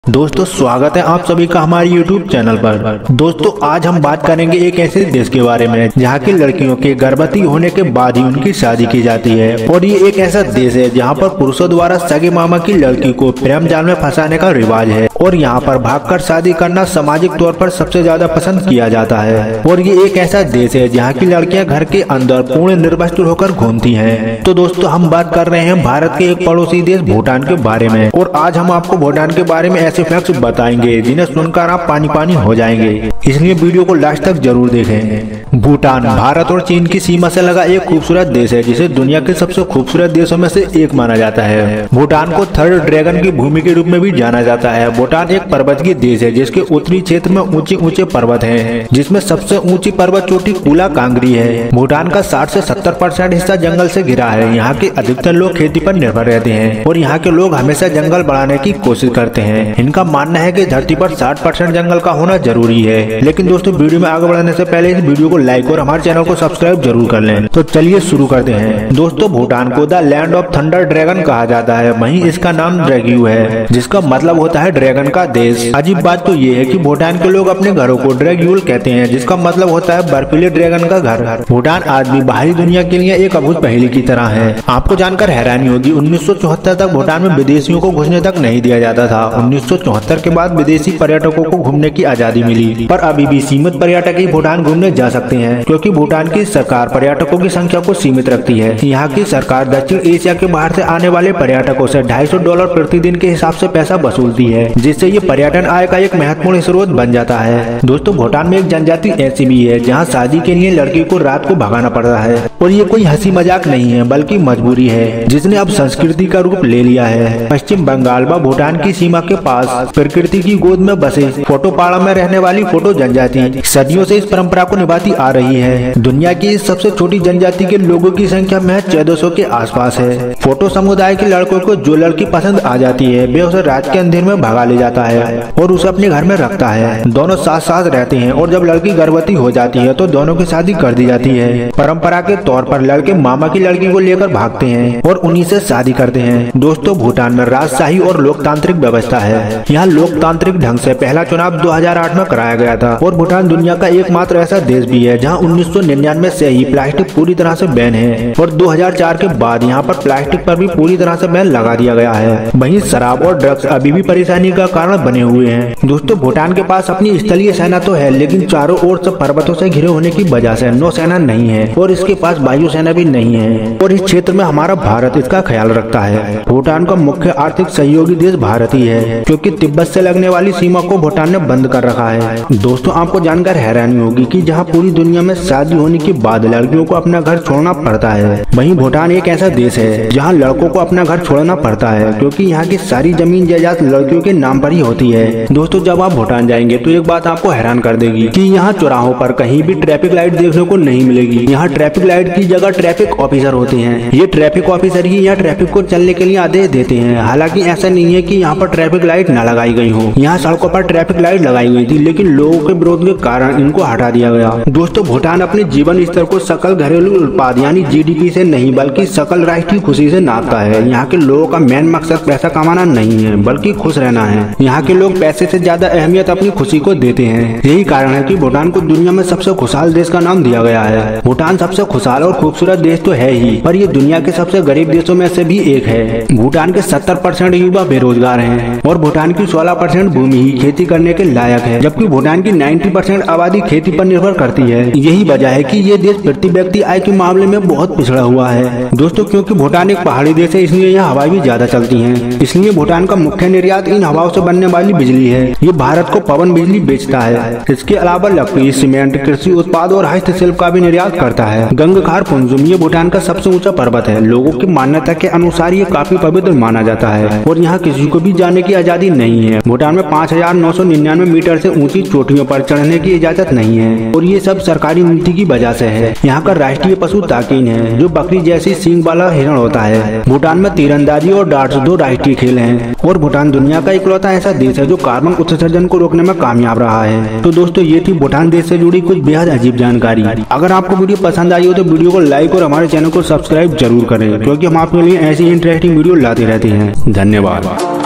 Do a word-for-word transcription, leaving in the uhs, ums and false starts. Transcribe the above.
दोस्तों स्वागत है आप सभी का हमारे यूट्यूब चैनल पर। दोस्तों आज हम बात करेंगे एक ऐसे देश के बारे में जहां की लड़कियों के गर्भवती होने के बाद ही उनकी शादी की जाती है। और ये एक ऐसा देश है जहां पर पुरुषों द्वारा सगे मामा की लड़की को प्रेम जाल में फंसाने का रिवाज है और यहां पर भागकर शादी करना सामाजिक तौर पर सबसे ज्यादा पसंद किया जाता है। और ये एक ऐसा देश है जहाँ की लड़कियाँ घर के अंदर पूर्ण निर्वस्त्र होकर घूमती है। तो दोस्तों हम बात कर रहे हैं भारत के एक पड़ोसी देश भूटान के बारे में। और आज हम आपको भूटान के बारे में ऐसे फैक्ट्स बताएंगे जिन्हें सुनकर आप पानी पानी हो जाएंगे, इसलिए वीडियो को लास्ट तक जरूर देखें। भूटान भारत और चीन की सीमा से लगा एक खूबसूरत देश है जिसे दुनिया के सबसे खूबसूरत देशों में से एक माना जाता है। भूटान को थर्ड ड्रैगन की भूमि के रूप में भी जाना जाता है। भूटान एक पर्वतीय देश है जिसके उत्तरी क्षेत्र में ऊंचे ऊंचे पर्वत हैं, जिसमें सबसे ऊंची पर्वत चोटी कुला कांगरी है। भूटान का साठ से सत्तर परसेंट हिस्सा जंगल से घिरा है। यहाँ के अधिकतर लोग खेती पर निर्भर रहते हैं और यहाँ के लोग हमेशा जंगल बढ़ाने की कोशिश करते हैं। इनका मानना है कि धरती पर साठ परसेंट जंगल का होना जरूरी है। लेकिन दोस्तों वीडियो में आगे बढ़ने से पहले इस वीडियो को लाइक और हमारे चैनल को सब्सक्राइब जरूर कर लें। तो चलिए शुरू करते हैं। दोस्तों भूटान को the land of thunder dragon कहा जाता है, वहीं इसका नाम ड्रैग्यू है जिसका मतलब होता है ड्रैगन का देश। अजीब बात तो ये है कि भूटान के लोग अपने घरों को ड्रैग्यूल कहते हैं जिसका मतलब होता है बर्फीले ड्रैगन का घर। भूटान आज भी बाहरी दुनिया के लिए एक अद्भुत पहेली की तरह है। आपको जानकर हैरानी होगी उन्नीस सौ चौहत्तर तक भूटान में विदेशियों को घुसने तक नहीं दिया जाता था। उन्नीस सौ चौहत्तर के बाद विदेशी पर्यटकों को घूमने की आजादी मिली, पर अभी भी सीमित पर्यटक ही भूटान घूमने जा सकते हैं क्योंकि भूटान की सरकार पर्यटकों की संख्या को सीमित रखती है। यहाँ की सरकार दक्षिण एशिया के बाहर से आने वाले पर्यटकों से ढाई सौ डॉलर प्रतिदिन के हिसाब से पैसा वसूलती है, जिससे ये पर्यटन आय का एक महत्वपूर्ण स्रोत बन जाता है। दोस्तों भूटान में एक जनजाति ऐसी भी है जहाँ शादी के लिए लड़की को रात को भगाना पड़ता है और ये कोई हंसी मजाक नहीं है बल्कि मजबूरी है जिसने अब संस्कृति का रूप ले लिया है। पश्चिम बंगाल व भूटान की सीमा के पास प्रकृति की गोद में बसे फोटोपाड़ा में रहने वाली फोटो जनजाति सदियों से इस परंपरा को निभाती आ रही है। दुनिया की इस सबसे छोटी जनजाति के लोगों की संख्या महज चौदह सौ के आसपास है। फोटो समुदाय के लड़कों को जो लड़की पसंद आ जाती है वे उसे रात के अंधेरे में भगा ले जाता है और उसे अपने घर में रखता है। दोनों साथ साथ रहते हैं और जब लड़की गर्भवती हो जाती है तो दोनों की शादी कर दी जाती है। परंपरा के तौर पर लड़के मामा की लड़की को लेकर भागते हैं और उन्हीं से शादी करते हैं। दोस्तों भूटान में राजशाही और लोकतांत्रिक व्यवस्था है। यहाँ लोकतांत्रिक ढंग से पहला चुनाव दो हज़ार आठ में कराया गया था। और भूटान दुनिया का एकमात्र ऐसा देश भी है जहाँ उन्नीस सौ निन्यानवे से ही प्लास्टिक पूरी तरह से बैन है और दो हज़ार चार के बाद यहाँ पर प्लास्टिक पर भी पूरी तरह से बैन लगा दिया गया है। वहीं शराब और ड्रग्स अभी भी परेशानी का कारण बने हुए हैं। दोस्तों भूटान के पास अपनी स्थलीय सेना तो है लेकिन चारों ओर से पर्वतों से घिरे होने की वजह से नौसेना नहीं है और इसके पास वायुसेना भी नहीं है और इस क्षेत्र में हमारा भारत इसका ख्याल रखता है। भूटान का मुख्य आर्थिक सहयोगी देश भारत ही है क्योंकि तिब्बत से लगने वाली सीमा को भूटान ने बंद कर रखा है। दोस्तों आपको जानकर हैरानी होगी कि जहां पूरी दुनिया में शादी होने के बाद लड़कियों को अपना घर छोड़ना पड़ता है, वहीं भूटान एक ऐसा देश है जहां लड़कों को अपना घर छोड़ना पड़ता है क्योंकि यहाँ की सारी जमीन जायदाद लड़कियों के नाम पर ही होती है। दोस्तों जब आप भूटान जाएंगे तो एक बात आपको हैरान कर देगी कि यहाँ चौराहों पर कहीं भी ट्रैफिक लाइट देखने को नहीं मिलेगी। यहाँ ट्रैफिक लाइट की जगह ट्रैफिक ऑफिसर होते हैं। ये ट्रैफिक ऑफिसर ही यहाँ ट्रैफिक को चलने के लिए आदेश देते हैं। हालांकि ऐसा नहीं है कि यहाँ पर ट्रैफिक लाइट न लगाई गई हो। यहाँ सड़कों पर ट्रैफिक लाइट लगाई गई थी लेकिन लोगों के विरोध के कारण इनको हटा दिया गया। दोस्तों भूटान अपने जीवन स्तर को सकल घरेलू उत्पाद यानी जीडीपी से नहीं बल्कि सकल राष्ट्रीय खुशी से नापता है। यहाँ के लोगों का मेन मकसद पैसा कमाना नहीं है बल्कि खुश रहना है। यहाँ के लोग पैसे से ज्यादा अहमियत अपनी खुशी को देते हैं। यही कारण है कि भूटान को दुनिया में सबसे खुशहाल देश का नाम दिया गया है। भूटान सबसे खुशहाल और खूबसूरत देश तो है ही, पर ये दुनिया के सबसे गरीब देशों में से भी एक है। भूटान के सत्तर परसेंट युवा बेरोजगार हैं और भूटान की सोलह परसेंट भूमि ही खेती करने के लायक है, जबकि भूटान की नब्बे परसेंट आबादी खेती पर निर्भर करती है। यही वजह है कि ये देश प्रति व्यक्ति आय के मामले में बहुत पिछड़ा हुआ है। दोस्तों क्योंकि भूटान एक पहाड़ी देश है इसलिए यहाँ हवाएं भी ज्यादा चलती हैं। इसलिए भूटान का मुख्य निर्यात इन हवाओं से बनने वाली बिजली है। ये भारत को पवन बिजली बेचता है। इसके अलावा लकड़ी, सीमेंट, कृषि उत्पाद और हस्तशिल्प का भी निर्यात करता है। गंगखार पुंजुम ये भूटान का सबसे ऊंचा पर्वत है। लोगों की मान्यता के अनुसार ये काफी पवित्र माना जाता है और यहाँ किसी को भी जाने की आजादी नहीं है। भूटान में पाँच हजार नौ सौ निन्यानवे मीटर से ऊंची चोटियों पर चढ़ने की इजाजत नहीं है और ये सब सरकारी नीति की वजह से है। यहाँ का राष्ट्रीय पशु ताकिन है जो बकरी जैसी सींग वाला हिरण होता है। भूटान में तीरंदाजी और डार्ट्स दो राष्ट्रीय खेल हैं और भूटान दुनिया का इकलौता ऐसा देश है जो कार्बन उत्सर्जन को रोकने में कामयाब रहा है। तो दोस्तों ये थी भूटान देश से जुड़ी कुछ बेहद अजीब जानकारी। अगर आपको वीडियो पसंद आई हो तो वीडियो को लाइक और हमारे चैनल को सब्सक्राइब जरूर करें क्योंकि हम आपके लिए ऐसी इंटरेस्टिंग वीडियो लाते रहते हैं। धन्यवाद।